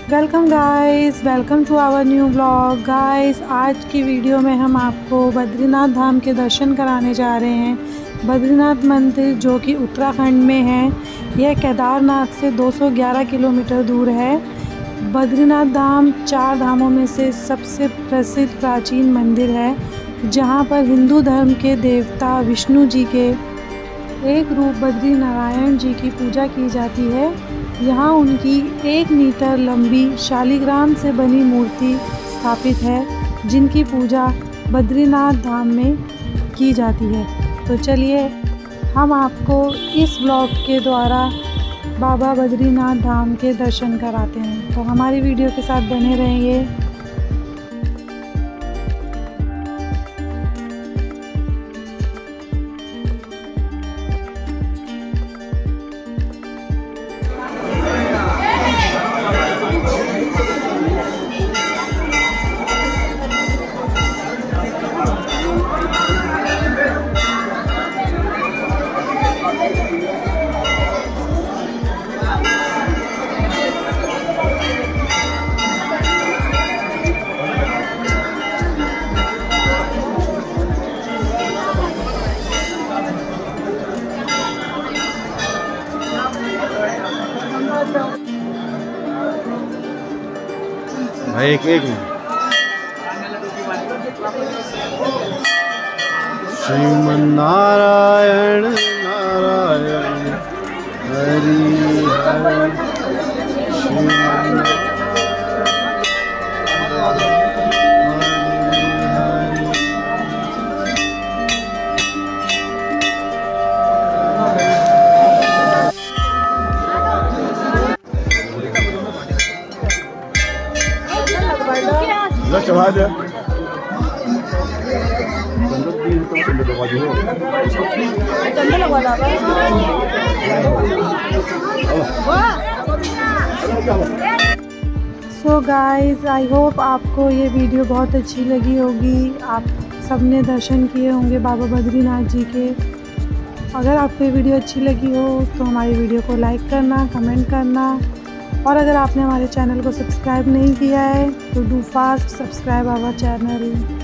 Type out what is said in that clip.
Welcome guys, welcome to our new blog. Guys, आज की video में हम आपको बद्रीनाथ धाम के दर्शन कराने जा रहे हैं। बद्रीनाथ मंदिर जो कि उत्तराखंड में है, यह केदारनाथ से 211 किलोमीटर दूर है। बद्रीनाथ धाम 4 धामों में से सबसे प्रसिद्ध प्राचीन मंदिर है, जहां पर हिंदू धर्म के देवता विष्णु जी के एक रूप बद्री नारायण जी की पूजा की जाती है। यहाँ उनकी 1 मीटर लंबी शालिग्राम से बनी मूर्ति स्थापित है, जिनकी पूजा बद्रीनाथ धाम में की जाती है। तो चलिए हम आपको इस ब्लॉग के द्वारा बाबा बद्रीनाथ धाम के दर्शन कराते हैं। तो हमारी वीडियो के साथ बने रहिए। भाई एक श्रीमन नारायण नारायण हरि हरि श्रीमन चढ़ा दे सो गाइज़, आई होप आपको ये वीडियो बहुत अच्छी लगी होगी। आप सबने दर्शन किए होंगे बाबा बद्रीनाथ जी के। अगर आपको ये वीडियो अच्छी लगी हो तो हमारी वीडियो को लाइक करना, कमेंट करना, और अगर आपने हमारे चैनल को सब्सक्राइब नहीं किया है तो do fast subscribe our channel.